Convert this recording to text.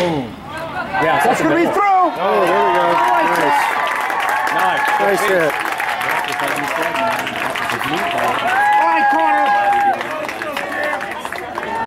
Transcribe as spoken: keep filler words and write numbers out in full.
Boom. Yeah, that's going to be through. Oh, there we go. Nice. Nice. Nice. Nice hit.